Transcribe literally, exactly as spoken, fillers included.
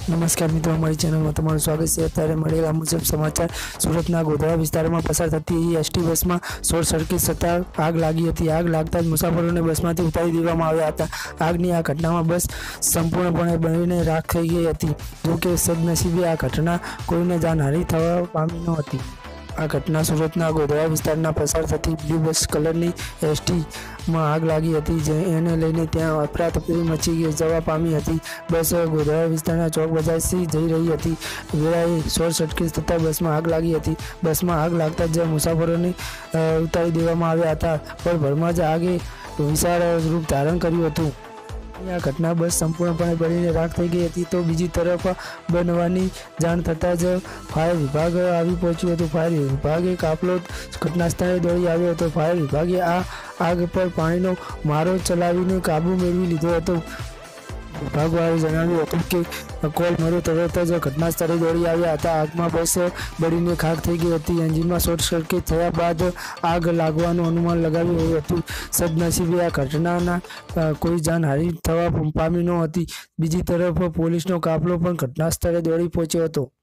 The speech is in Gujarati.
नमस्कार मित्रों, हमारी चैनल में तमाરું स्वागत है। अत्यारे મળેલા મુજબ સમાચાર સુરતના ગોધરા વિસ્તારમાં પસાર થતી એસટી બસમાં શોર્ટ સર્કિટ થતાં આગ લાગી હતી। આગ લાગતા જ મુસાફરોને બસમાંથી ઉતારી દેવામાં આવ્યા હતા। આગની આ ઘટનામાં બસ સંપૂર્ણપણે બળીને રાખ થઈ ગઈ હતી। જો કે સદનસીબે આ ઘટના કોઈને જાનહાનિ થવા પામી ન હતી। આ ઘટના સુરતના ગોધરા વિસ્તારના પસાર થતી બ્લુ બસ કલરની એસટી માં આગ લાગી હતી, જેને લઈને ત્યાં અફરાતફરી મચી ગઈ જવા પામી હતી। બસ ગોધરા વિસ્તારના ચોક બજારથી જઈ રહી હતી। વેળાએ શોર્ટ સર્કિટ થતાં બસમાં આગ લાગી હતી। બસમાં આગ લાગતા જ મુસાફરોને ઉતારી દેવામાં આવ્યા હતા, પણ ભરમાં જ આગે વિશાળ રૂપ ધારણ કર્યું હતું। આ ઘટના બસ સંપૂર્ણપણે બળીને રાખ થઈ ગઈ હતી। તો બીજી તરફ બનવાની જાણ થતાં જ ફાયર વિભાગ આવી પહોંચ્યું હતું। ફાયર વિભાગે કાફલો ઘટના સ્થળે દોડી આવ્યો હતો। ફાયર વિભાગે આ આગ પર પાણીનો મારો ચલાવીને કાબુ મેળવી લીધો હતો। વિભાગવાળાએ જણાવ્યું હતું કે કોલ મળ્યો તરત જ ઘટના સ્થળે દોડી આવ્યા હતા। આગમાં બસ બળીને ખાખ થઈ ગઈ હતી। એન્જિનમાં શોર્ટ સર્કિટ થયા બાદ આગ લાગવાનું અનુમાન લગાવ્યું હતું। સદનસીબે આ ઘટનાના કોઈ જાનહાનિ થવા પામી ન હતી। બીજી તરફ પોલીસનો કાફલો પણ ઘટના સ્થળે દોડી પહોંચ્યો હતો।